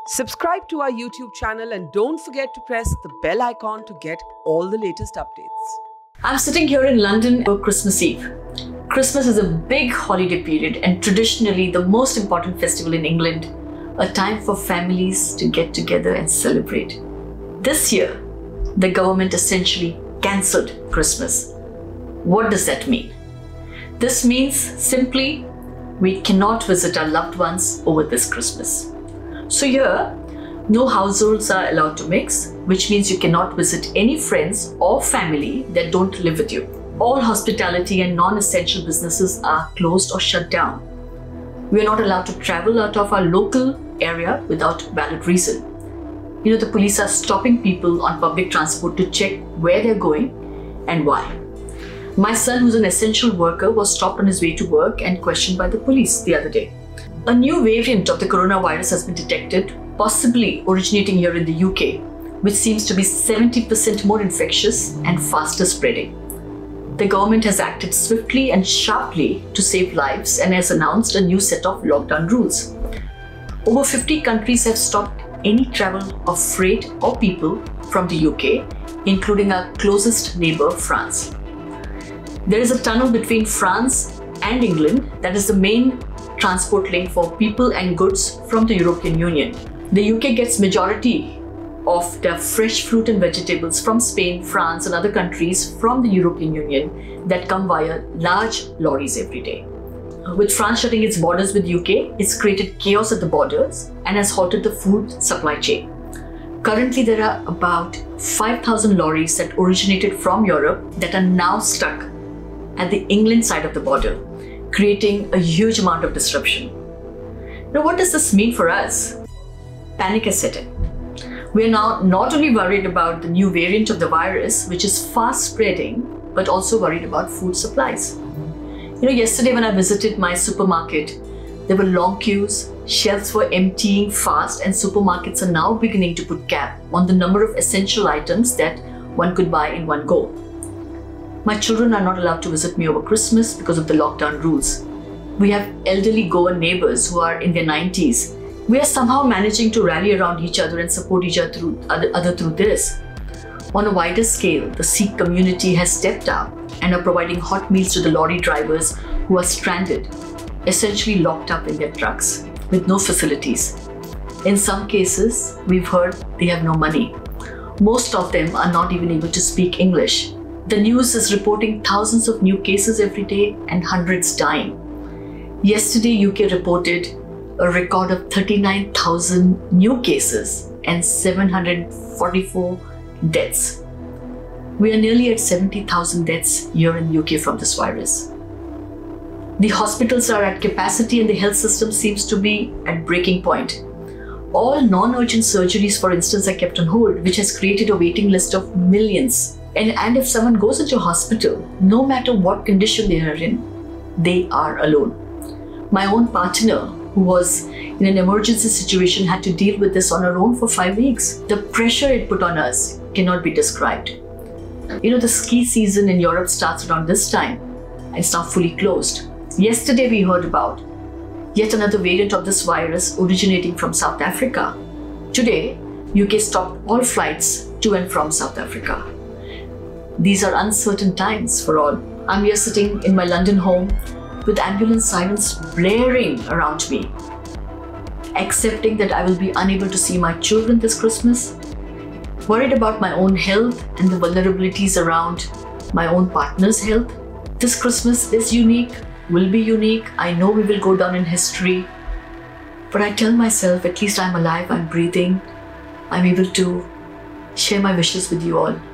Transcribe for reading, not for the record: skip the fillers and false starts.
Subscribe to our YouTube channel and don't forget to press the bell icon to get all the latest updates. I'm sitting here in London for Christmas Eve. Christmas is a big holiday period and traditionally the most important festival in England, a time for families to get together and celebrate. This year, the government essentially cancelled Christmas. What does that mean? This means simply we cannot visit our loved ones over this Christmas. So here, no households are allowed to mix, which means you cannot visit any friends or family that don't live with you. All hospitality and non-essential businesses are closed or shut down. We are not allowed to travel out of our local area without valid reason. The police are stopping people on public transport to check where they're going and why. My son, who's an essential worker, was stopped on his way to work and questioned by the police the other day. A new variant of the coronavirus has been detected, possibly originating here in the UK, which seems to be 70% more infectious and faster spreading. The government has acted swiftly and sharply to save lives and has announced a new set of lockdown rules. Over 50 countries have stopped any travel of freight or people from the UK, including our closest neighbour, France. There is a tunnel between France and England that is the main transport link for people and goods from the European Union. The UK gets majority of their fresh fruit and vegetables from Spain, France and other countries from the European Union that come via large lorries every day. With France shutting its borders with UK, it's created chaos at the borders and has halted the food supply chain. Currently, there are about 5,000 lorries that originated from Europe that are now stuck at the England side of the border, creating a huge amount of disruption. Now, what does this mean for us? Panic has set in. We are now not only worried about the new variant of the virus, which is fast spreading, but also worried about food supplies. Yesterday when I visited my supermarket, there were long queues, shelves were emptying fast, and supermarkets are now beginning to put cap on the number of essential items that one could buy in one go. My children are not allowed to visit me over Christmas because of the lockdown rules. We have elderly Goan neighbours who are in their 90s. We are somehow managing to rally around each other and support each other through this. On a wider scale, the Sikh community has stepped up and are providing hot meals to the lorry drivers who are stranded, essentially locked up in their trucks with no facilities. In some cases, we've heard they have no money. Most of them are not even able to speak English. The news is reporting thousands of new cases every day and hundreds dying. Yesterday, UK reported a record of 39,000 new cases and 744 deaths. We are nearly at 70,000 deaths here in the UK from this virus. The hospitals are at capacity and the health system seems to be at breaking point. All non-urgent surgeries, for instance, are kept on hold, which has created a waiting list of millions. And if someone goes into hospital, no matter what condition they are in, they are alone. My own partner, who was in an emergency situation, had to deal with this on her own for 5 weeks. The pressure it put on us cannot be described. The ski season in Europe starts around this time and it's now fully closed. Yesterday we heard about yet another variant of this virus originating from South Africa. Today, UK stopped all flights to and from South Africa. These are uncertain times for all. I'm here sitting in my London home with ambulance sirens blaring around me, accepting that I will be unable to see my children this Christmas, worried about my own health and the vulnerabilities around my own partner's health. This Christmas is unique, will be unique. I know we will go down in history, but I tell myself, at least I'm alive, I'm breathing, I'm able to share my wishes with you all.